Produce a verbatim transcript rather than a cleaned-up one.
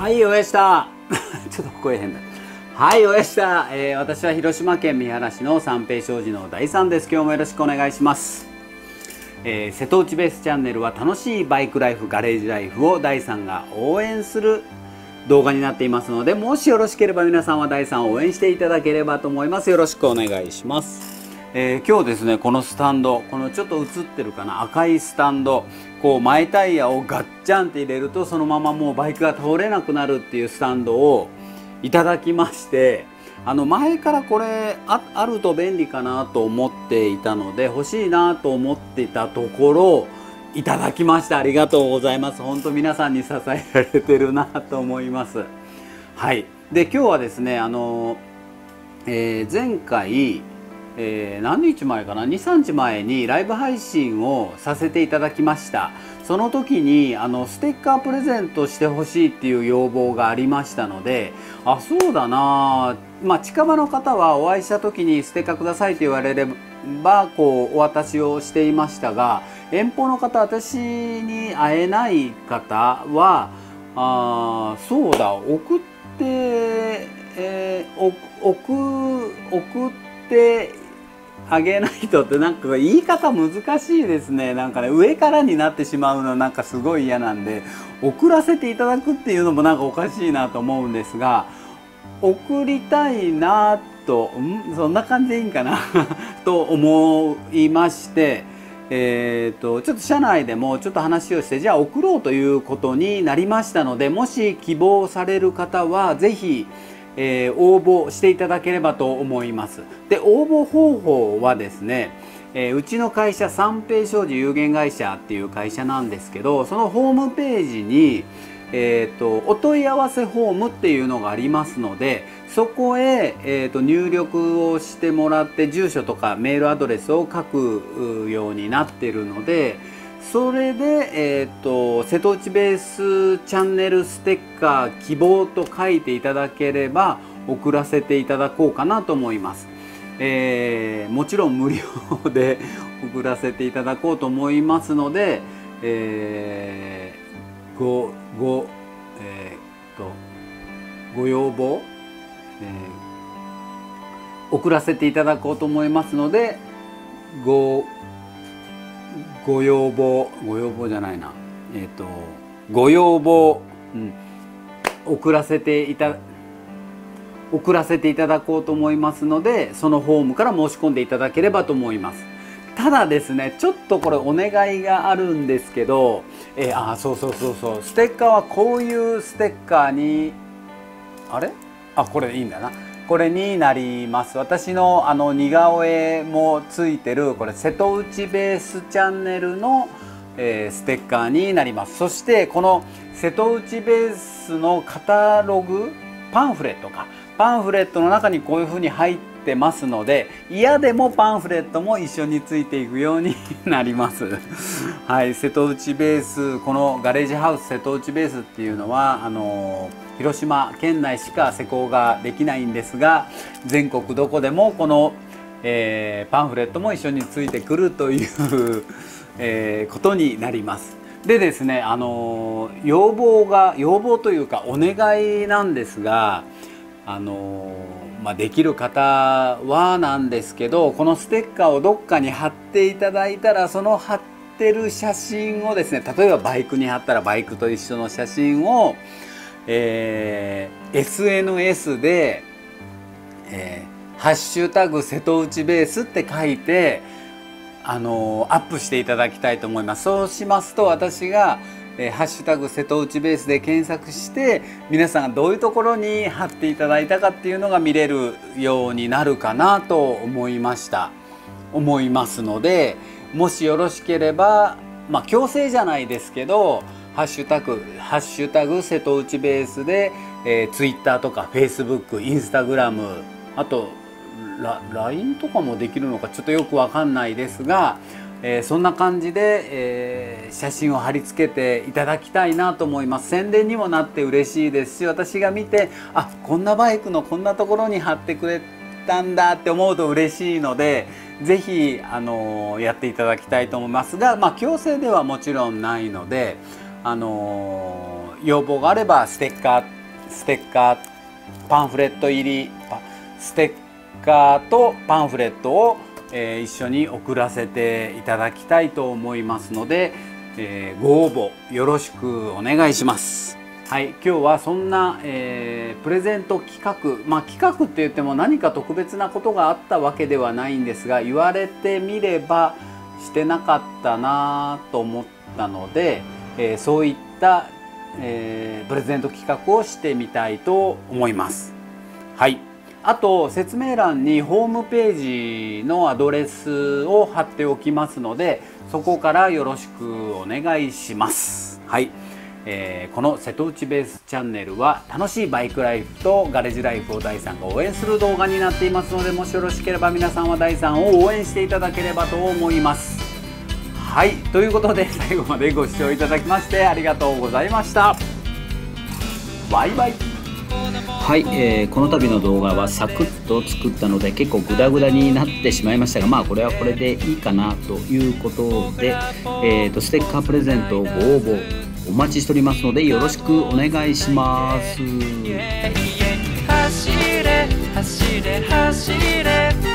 はい、おやした。ちょっと声変だ。はい、おやした。えー、私は広島県三原市の三平商事の大さんです。今日もよろしくお願いします。えー、瀬戸内ベースチャンネルは楽しいバイクライフ、ガレージライフを大さんが応援する動画になっていますので、もしよろしければ皆さんは大さんを応援していただければと思います。よろしくお願いします。えー、今日ですね、このスタンド、このちょっと映ってるかな、赤いスタンド、こう前タイヤをガッチャンって入れるとそのままもうバイクが倒れなくなるっていうスタンドをいただきまして、あの前からこれ あ, あると便利かなと思っていたので欲しいなと思っていたところいただきました。ありがとうございます。本当皆さんに支えられてるなと思います。はい。で今日はですね、あの、えー、前回えー、何日前かな、にさんにちまえにライブ配信をさせていただきました。その時にあのステッカープレゼントしてほしいっていう要望がありましたので、あ、そうだな、まあ近場の方はお会いした時にステッカーくださいと言われればこうお渡しをしていましたが、遠方の方、私に会えない方はあそうだ送って、えー、送送ってあげないとってなんか言い方難しいですね。なんかね、上からになってしまうのなんかすごい嫌なんで、送らせていただくっていうのもなんかおかしいなと思うんですが、送りたいなと、んそんな感じでいいんかなと思いまして、えーとちょっと社内でもちょっと話をして、じゃあ送ろうということになりましたので、もし希望される方は是非えー、応募していただければと思います。で応募方法はですね、えー、うちの会社三平商事有限会社っていう会社なんですけど、そのホームページに、えー、とお問い合わせフォームっていうのがありますので、そこへ、えー、と入力をしてもらって住所とかメールアドレスを書くようになってるので、それで、えー、と瀬戸内ベースチャンネルステッカー希望と書いていただければ送らせていただこうかなと思います。えー、もちろん無料で送らせていただこうと思いますので、えー、ごごえー、っとご要望、えー、送らせていただこうと思いますので、ごご要望ご要望じゃないなえっ、とご要望、うん、送らせていた送らせていただこうと思いますので、そのフォームから申し込んでいただければと思います。ただですね、ちょっとこれお願いがあるんですけど、えー、あそうそうそうそうステッカーはこういうステッカーにあれあこれいいんだな、これになります。私のあの似顔絵もついてるこれ瀬戸内ベースチャンネルの、えー、ステッカーになります。そしてこの瀬戸内ベースのカタログパンフレットかパンフレットの中にこういうふうに入ってますので、嫌でもパンフレットも一緒についていくようになりますはい、瀬戸内ベース、このガレージハウス瀬戸内ベースっていうのはあのー、広島県内しか施工ができないんですが、全国どこでもこの、えー、パンフレットも一緒についてくるという、えー、ことになります。でですね、あのー、要望が要望というかお願いなんですが、あのーまあ、できる方はなんですけど、このステッカーをどっかに貼っていただいたら、その貼ってる写真をですね、例えばバイクに貼ったらバイクと一緒の写真を、えー、エスエヌエス で、えー、ハッシュタグ瀬戸内ベースって書いて、あのー、アップしていただきたいと思います。そうしますと私がえー、ハッシュタグ瀬戸内ベースで検索して皆さんがどういうところに貼っていただいたかっていうのが見れるようになるかなと思いました思いますので、もしよろしければ、まあ強制じゃないですけど、ハッシュタグハッシュタグ瀬戸内ベースで、えー、ツイッターとかフェイスブック、インスタグラム、あとラインとかもできるのかちょっとよくわかんないですが、えー、そんな感じで、えー、写真を貼り付けていただきたいなと思います。宣伝にもなって嬉しいですし、私が見て、あ、こんなバイクのこんなところに貼ってくれたんだって思うと嬉しいので、是非あのー、やっていただきたいと思いますが、まあ強制ではもちろんないので、あのー要望があればステッカーステッカーパンフレット入りステッカーとパンフレットを、えー、一緒に送らせていただきたいと思いますので、えー、ご応募よろしくお願いします。はい、今日はそんな、えー、プレゼント企画、まあ企画って言っても何か特別なことがあったわけではないんですが、言われてみればしてなかったなと思ったので、えー、そういった、えー、プレゼント企画をしてみたいと思います。はい、あと説明欄にホームページのアドレスを貼っておきますので、そこからよろしくお願いします。はい、えー、この瀬戸内ベースチャンネルは楽しいバイクライフとガレージライフを大さんが応援する動画になっていますので、もしよろしければ皆さんは大さんを応援していただければと思います。はい、ということで最後までご視聴いただきましてありがとうございました。バイバイ。はい、えー、この度の動画はサクッと作ったので結構グダグダになってしまいましたが、まあこれはこれでいいかなということで、えーとステッカープレゼントご応募お待ちしておりますのでよろしくお願いします。 走れ走れ走れ